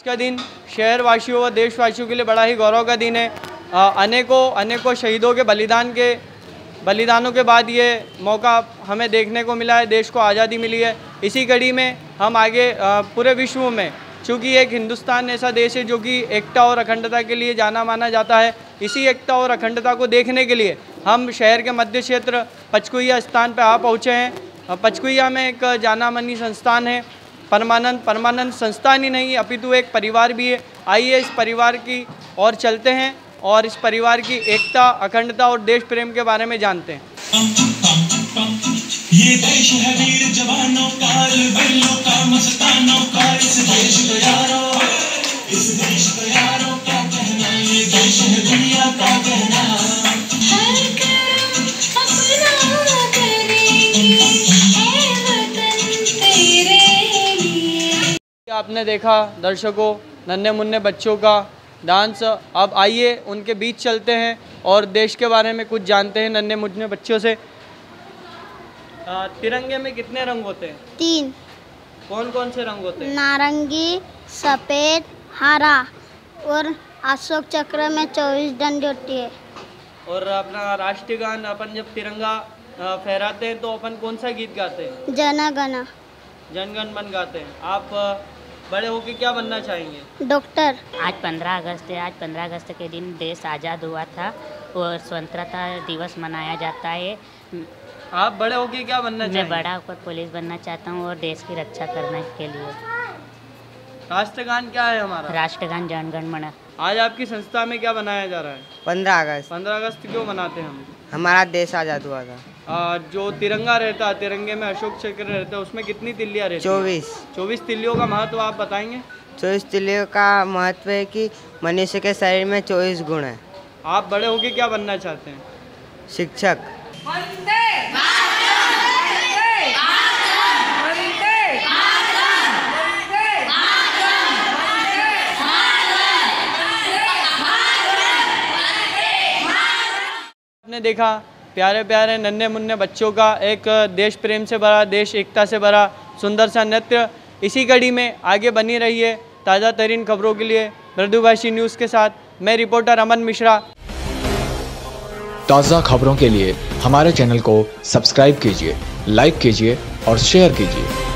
का दिन शहरवासियों व देशवासियों के लिए बड़ा ही गौरव का दिन है। अनेकों शहीदों के बलिदानों के बाद ये मौका हमें देखने को मिला है, देश को आज़ादी मिली है। इसी कड़ी में हम आगे पूरे विश्व में, चूँकि एक हिंदुस्तान ऐसा देश है जो कि एकता और अखंडता के लिए जाना माना जाता है, इसी एकता और अखंडता को देखने के लिए हम शहर के मध्य क्षेत्र पचकुइया स्थान पर आ पहुँचे हैं। पचकुइया में एक जाना मानी संस्थान है, परमानंद संस्थान ही नहीं अपितु एक परिवार भी है। आइए इस परिवार की ओर चलते हैं और इस परिवार की एकता, अखंडता और देश प्रेम के बारे में जानते हैं। ये देश है वीर जवानों का, बल्लों का, मस्तानों का, इस देश को यारों क्या कहना, ये देश है दुनिया का कहना। हर कर्म अपना करेंगे, है वतन तेरे लिए। आपने देखा दर्शकों, नन्हे मुन्ने बच्चों का डांस। अब आइए उनके बीच चलते हैं और देश के बारे में कुछ जानते हैं नन्हे मुन्ने बच्चों से। तिरंगे में कितने रंग होते हैं? 3। कौन कौन से रंग होते हैं? नारंगी, सफ़ेद, हरा और अशोक चक्र में 24 डंडी होती है। और अपना राष्ट्रीय गान, अपन जब तिरंगा फहराते हैं तो अपन कौन सा गीत गाते हैं? जनगण मन गाते हैं। आप बड़े होके क्या बनना चाहेंगे? डॉक्टर। आज 15 अगस्त है। आज 15 अगस्त के दिन देश आज़ाद हुआ था और स्वतंत्रता दिवस मनाया जाता है। आप बड़े होके क्या बनना चाहेंगे? मैं बड़ा होकर पुलिस बनना चाहता हूँ और देश की रक्षा करने के लिए। राष्ट्रगान क्या है हमारा? राष्ट्रगान जनगण मन। आज आपकी संस्था में क्या बनाया जा रहा है? 15 अगस्त। 15 अगस्त क्यों मनाते हैं हम? हमारा देश आज़ाद हुआ था। जो तिरंगा रहता है, तिरंगे में अशोक चक्र रहता है, उसमें कितनी तिल्लियाँ रहती हैं? 24 तिल्लियों का महत्व आप बताएंगे? 24 तिल्लियों का महत्व है कि मनुष्य के शरीर में 24 गुण है। आप बड़े होके क्या बनना चाहते हैं? शिक्षक। आपने देखा प्यारे प्यारे नन्हे मुन्ने बच्चों का एक देश प्रेम से भरा, देश एकता से भरा सुंदर सा नृत्य। इसी कड़ी में आगे बनी रही है ताज़ा तरीन खबरों के लिए मृदुभाषी न्यूज़ के साथ मैं रिपोर्टर अमन मिश्रा। ताज़ा खबरों के लिए हमारे चैनल को सब्सक्राइब कीजिए, लाइक कीजिए और शेयर कीजिए।